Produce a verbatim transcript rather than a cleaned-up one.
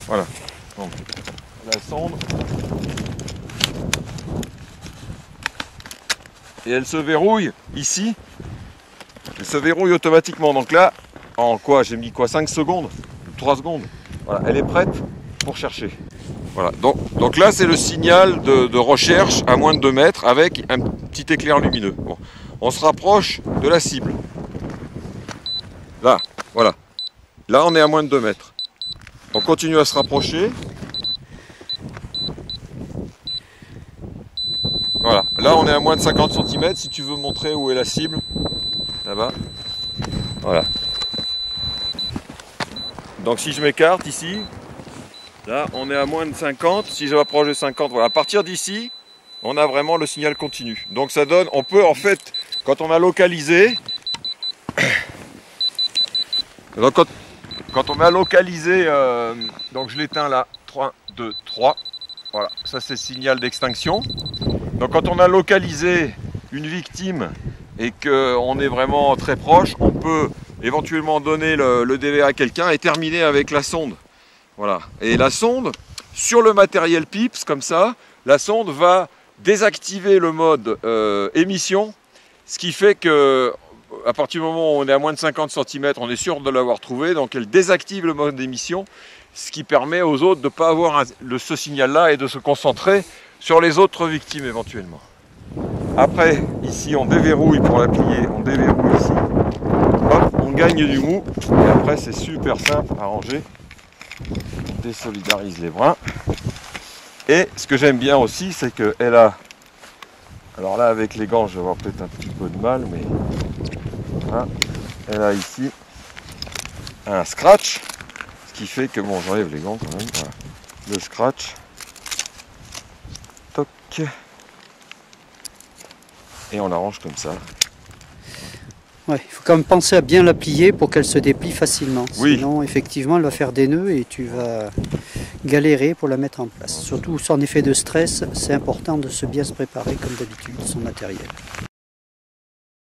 Voilà. Donc, la sonde. Et elle se verrouille ici. Elle se verrouille automatiquement. Donc là, en quoi? J'ai mis quoi? cinq secondes? trois secondes. Voilà, elle est prête pour chercher. Voilà, donc, donc là c'est le signal de, de recherche à moins de deux mètres avec un petit éclair lumineux. Bon, on se rapproche de la cible. Là, voilà. Là on est à moins de deux mètres. On continue à se rapprocher. Voilà, là on est à moins de cinquante centimètres. Si tu veux montrer où est la cible, là-bas. Voilà. Donc si je m'écarte ici, là on est à moins de cinquante. Si je m'approche de cinquante, voilà. À partir d'ici, on a vraiment le signal continu. Donc ça donne, on peut en fait, quand on a localisé, donc quand, quand on a localisé, euh, donc je l'éteins là, trois, deux, trois, voilà, ça c'est signal d'extinction. Donc quand on a localisé une victime et qu'on est vraiment très proche, on peut éventuellement donner le, le D V à quelqu'un et terminer avec la sonde. Voilà. Et la sonde, sur le matériel Pips, comme ça, la sonde va désactiver le mode euh, émission, ce qui fait que à partir du moment où on est à moins de cinquante centimètres, on est sûr de l'avoir trouvé, donc elle désactive le mode d'émission, ce qui permet aux autres de ne pas avoir un, le, ce signal-là et de se concentrer sur les autres victimes éventuellement. Après, ici, on déverrouille pour la plier, on déverrouille ici. Hop, on gagne du mou. Et après, c'est super simple à ranger. On désolidarise les brins. Et ce que j'aime bien aussi, c'est qu'elle a... Alors là, avec les gants, je vais avoir peut-être un petit peu de mal, mais... Voilà, elle a ici un scratch. Ce qui fait que... Bon, j'enlève les gants quand même. Voilà. Le scratch. Toc. Et on l'arrange comme ça. Ouais, il faut quand même penser à bien la plier pour qu'elle se déplie facilement. Oui. Sinon, effectivement, elle va faire des nœuds et tu vas galérer pour la mettre en place. Surtout sans effet de stress, c'est important de se bien se préparer comme d'habitude son matériel.